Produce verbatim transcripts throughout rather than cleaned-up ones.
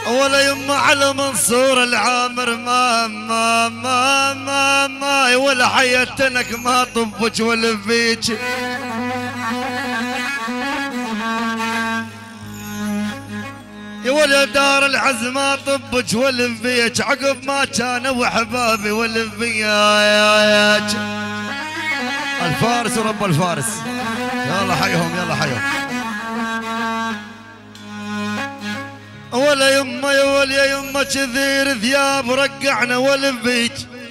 ولا يما على منصور العامر ما ما ما ما ما ولا حياتنك ما طبك ولا فيك. يا ولا دار العز ما طبك ولا فيك عقب ما كانوا احبابي ولا فيك. الفارس ورب الفارس يلا حيهم يلا حيهم. ولا يما يا ولا يما كثير ثياب رقعنا والبيج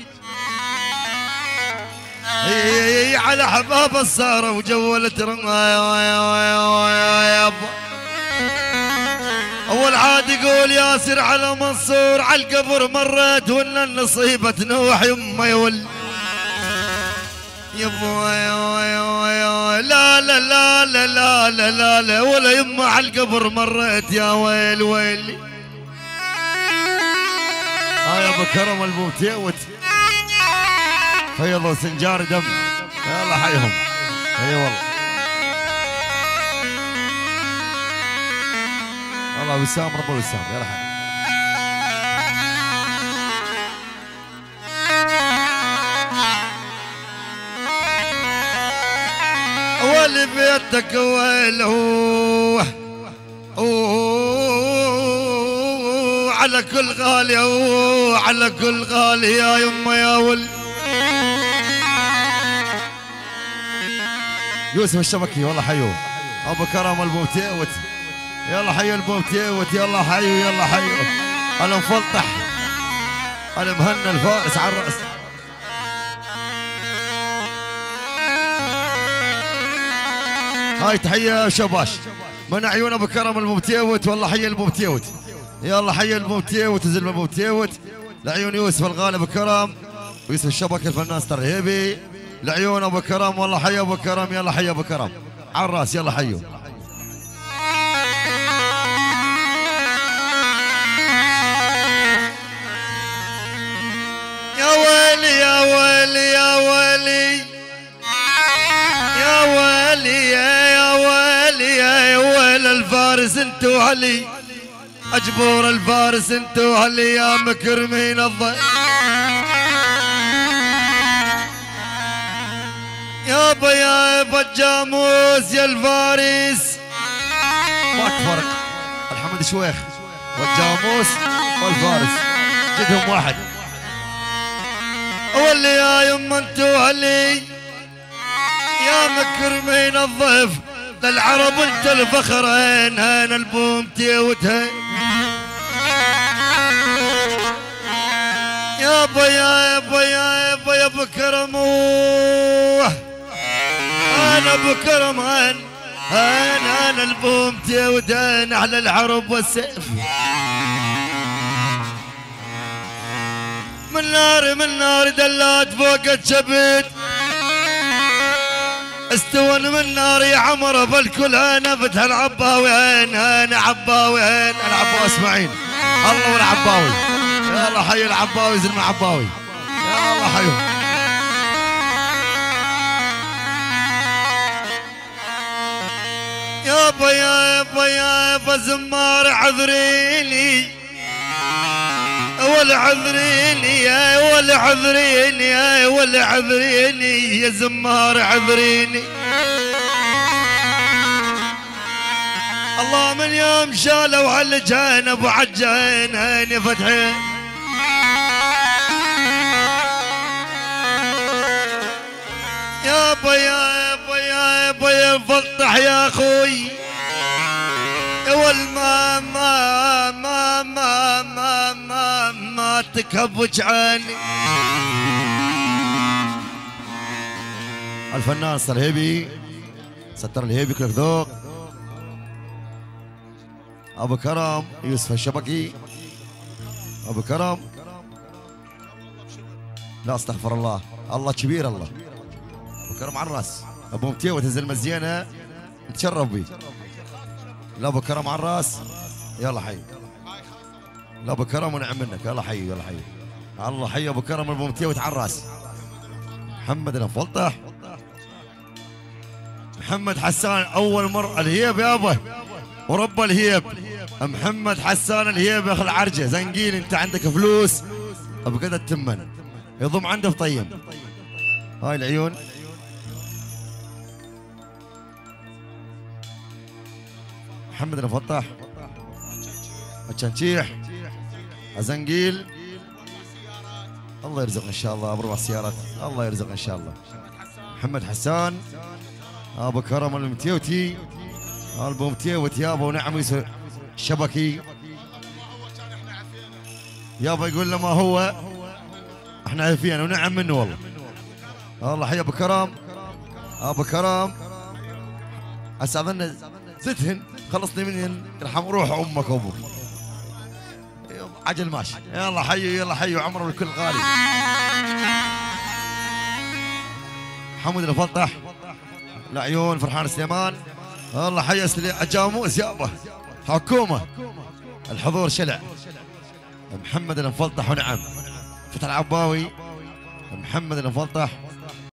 على احباب السهره وجولت رمايا. اول عاد يقول ياسر على منصور على القبر مرت ولا النصيبه نوح يما يا ول يا لا لا لا لا لا لا لا لا ولا يما على القبر مريت يا ويل ويلي. ها يا ابو كرم البوتيوت فيض وسنجار دم يلا حيهم. اي والله والله وسام رب وسام يلا حي. واللي بيتك ويله على كل غالي على كل غالي يا يما يا ول. يوسف الشبكي والله حيو ابو كرم البوتيوت يلا حيو البوتيوت يلا حيو يلا حيو المفلطح المهنا الفارس على الراس. هاي تحية شباش من عيون ابو كرم المبتيوت والله حي المبتيوت يلا حي المبتيوت زلمه المبتيوت لعيون يوسف الغالي ابو كرم ويوسف الشبك الفنان الترهيبي لعيون ابو كرم والله حي ابو كرم يلا حي ابو كرم على الراس يلا حيو. يا ويلي يا ويلي يا ويلي يا ويلي يا ويلي يا ويل الفارس انتو علي اجبور الفارس انتو علي يا مكرمين الضيف. يابا يابا الجاموس يا الفارس ما تفرق الحمد شويخ والجاموس والفارس جدهم واحد. واللي يا يما انتو علي يا مكرمين الضيف للعرب انت الفخرين هين البومتيوتين. يابا يابا يابا يا ابو كرم انا ابو كرم هين هين انا البومتيوتين على العرب والسيف. من نار من نار دلات فوق الشبيت استوى من نار يا عمر فالكل انا فتح العباوي هين انا عباوي هين العباوي اسماعيل الله والعباوي يلا حي العباوي زلمه عباوي يلا حيو. يابا يابا يابا زمار عذريني ولا عذريني يا ولا عذريني يا ولا عذريني يا زمار عذريني. الله من يوم شالوا على الجانب وعجين هيني فتحين. يابا يابا يابا يا فطح يا اخوي والما ما ما ما ما ما ما تكبج عني. الفنان الهيبي ستر الهيبي كلك ذوق ابو كرم يوسف الشبكي ابو كرم لا استغفر الله الله كبير الله ابو كرم على الراس ابو متيوت الزلمه الزينه نتشرف بيه. لا ابو كرم على الراس يلا حي لا ابو كرم ونعم منك يلا حي يلا حي الله حي ابو كرم ابو متيوت على الراس. محمد المفلطح محمد حسان اول مره الهيب يابا ورب الهيب محمد حسان الهيبة العرجة زنقيل، انت عندك فلوس ابو كذا التمن يضم عنده طيب. هاي العيون محمد المفتح الشنشيح زنقيل. الله يرزق ان شاء الله بربع سيارات، الله يرزق ان شاء الله. محمد حسان ابو كرم المتيوتي ابو متيوت يابا ونعم يسر شبكي يابا يقول له ما هو احنا عارفين ونعم منه والله. الله حي ابو كرم ابو كرم اسعدنا زدهن خلصني منهن يرحم روح امك وابوك. عجل ماشي يلا حيوا يلا حيوا عمره الكل غالي. حمود المفتح العيون فرحان سليمان الله حي الجاموس يابا حكومه الحضور شلع. محمد المفلطح ونعم فتح العباوي محمد المفلطح